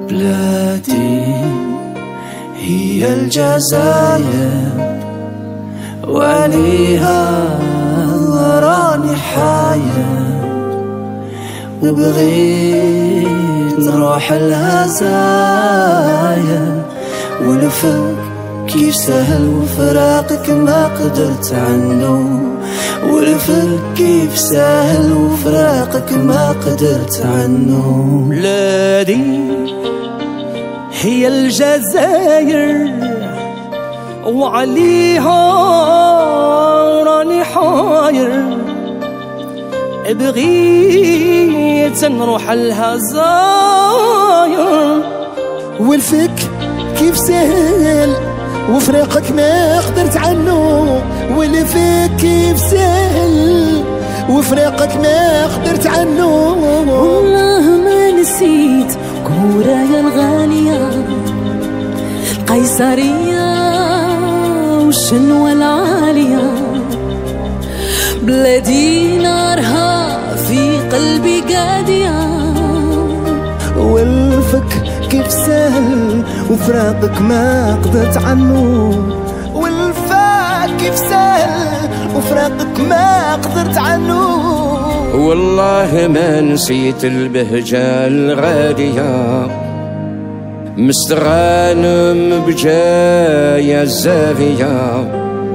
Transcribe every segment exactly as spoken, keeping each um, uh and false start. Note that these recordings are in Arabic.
بلادي هي الجزائر وعليها راني حاير، وبغيت نروح الهزاير ونفك كيف سهل وفراقك ما قدرت عنه، والفرق كيف سهل وفراقك ما قدرت عنه. بلادي هي الجزائر وعليها راني حاير، بغيت نروح الهزاير والفك كيف سهل وفراقك ما قدرت عنه، والفك كيف سهل وفراقك ما قدرت عنه. والله ما نسيت كورايا الغالية القيصرية والشنوة العالية، بلادي نارها في قلبي قادية، والفك كيف سهل وفراقك ما قدرت عنه، والفك كيف سهل وفراقك ما قدرت عنه. والله ما نسيت البهجة الغالية مستغانم بجاية الزاهية،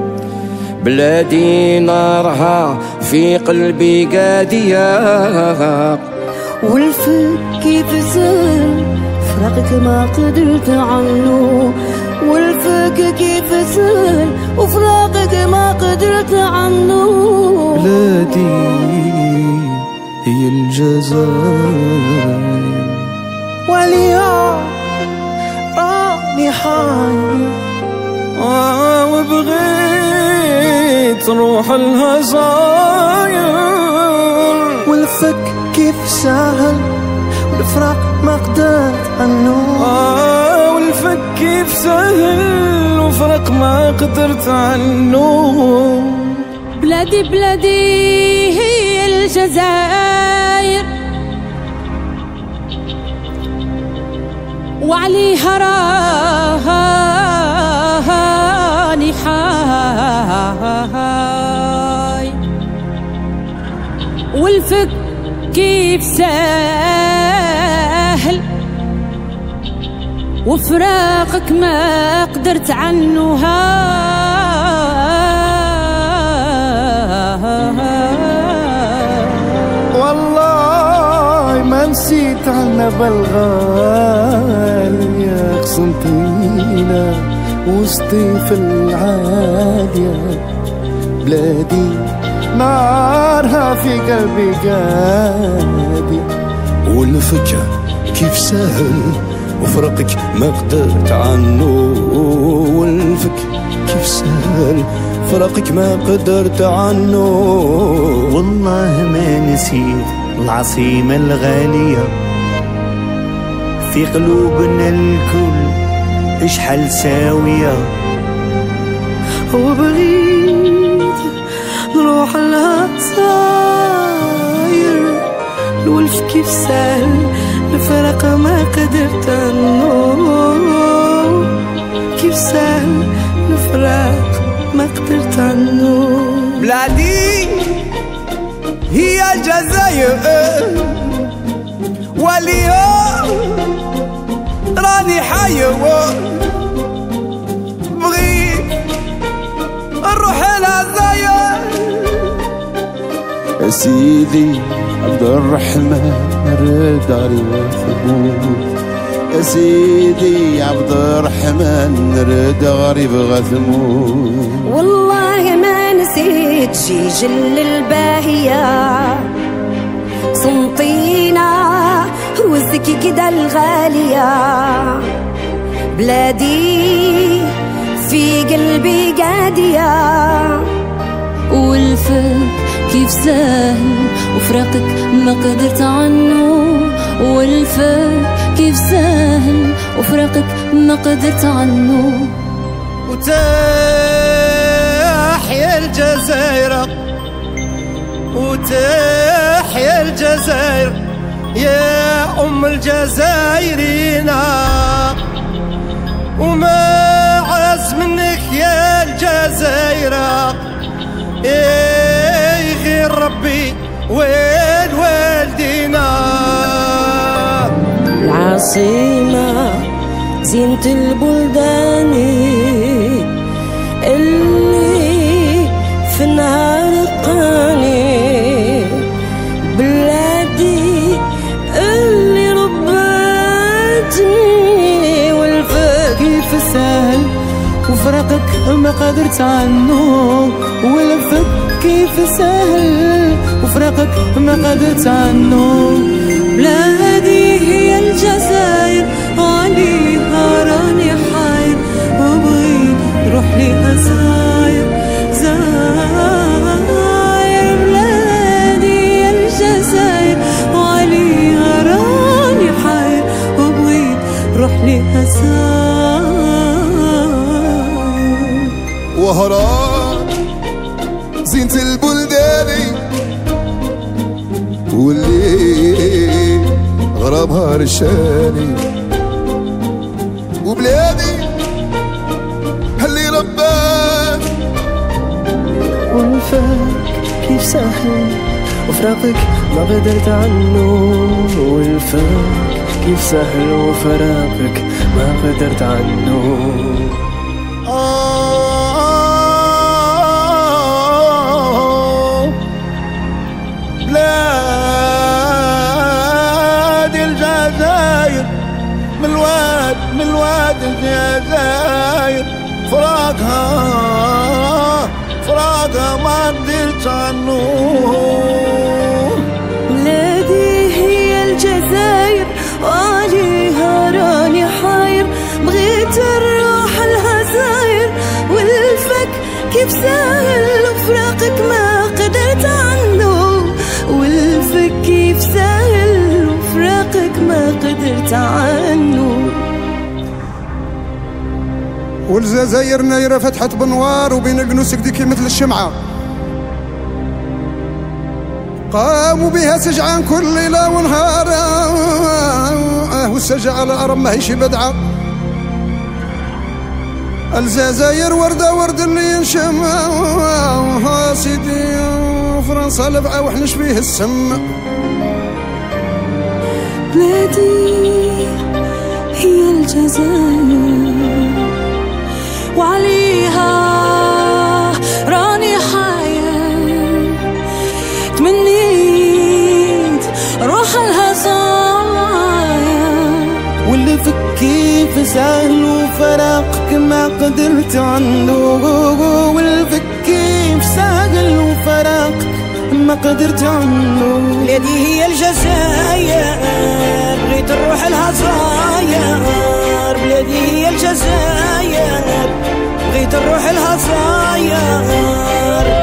بلادي نارها في قلبي قادية، والفك كيف سهل فراقك ما قدرت عنه، والفك كيف سهل وفراقك ما قدرت عنه. بلادي هي الجزائر وعليها راني حاير، آه وبغيت نروح الهزاير، والفك كيف سهل والفراق ما قدرت عنه، آه والفك كيف سهل وفرق ما قدرت عنه. بلادي بلادي هي الجزائر وعليها راني حاي، والفك كيف سهل وفراقك ما قدرت عنه. والله ما نسيت عنا بالغالية قسنطينة وسطي في العالية، بلادي نارها في قلبي قادي، والفكة كيف سهل وفرقك ما قدرت عنه، والفك كيف سهل فرقك ما قدرت عنه. والله ما نسيت العصيمة الغالية في قلوبنا الكل اشحال ساوية، وبغيت نروح الهزاير، الولف كيف سهل الفرق ما قدرت عنه، كيف سهل الفراق ما قدرت عنه. بلادي هي الجزائر واليوم راني حاير، بغيت نروح الهزاير. سيدي عبد الرحمن رد على ثبوت، سيدي عبد الرحمن رد غريب غثموت. والله ما نسيت جيجل الباهية قسنطينة وزكي كده الغالية، بلادي في قلبي قادية، والفك كيف سهل وفراقك ما قدرت عنه، والفك كيف سهل وفراقك ما قدرت عنه. وتحيا الجزائر وتحيا الجزائر يا أم ام الجزائرينا وما عز منك يا الجزائر ايه غير ربي وين والدينا. العاصمة زينة البلدان اللي في النهار القاني، بلادي اللي رباتني والفاك كيف سهل وفراقك ما قدرت عنه، والفك كيف سهل وفراقك ما قدرت عنه. بلادي هي الجزائر عليها راني حاير وبغيت روح ليها زاير زاير. بلادي هي الجزائر عليها راني حاير وبغيت روح ليها زاير. وهران زينة البلداني واللي غرامها رشاني، وبلادي اللي رباك والفاك كيف سهل وفراقك ما قدرت عنه، والفاك كيف سهل وفراقك ما قدرت عنه. آه بلادي الجزائر من الواد من الواد الجزائر فراقها فراقها ما قدرت عنه. بلادي هي الجزائر وعليها راني حاير بغيت نروح لها زاير، والفك كيف سهل وفراقك ما قدرت عنه، والفك كيف سهل وفراقك ما قدرت عنه. والجزائر نايرة فتحت بنوار وبين القنوس كديكي مثل الشمعة، قاموا بها سجعان كل ليلة ونهار، والسجع على الأرض ما هيش بدعة. الجزائر وردة ورد اللي ينشم سيدي، فرنسا لبعة وحنا شبيه السم. بلادي هي الجزائر وعليها راني حاير، تمنيت روح لها زاير، واللي فك كيف سهل وفراقك ما قدرت عنه، والفك كيف سهل وفراقك ما قدرت عنه. بلادي هي الجزائر بغيت نروح لها زاير، بلادي هي الجزائر بغيت نروح لها زاير.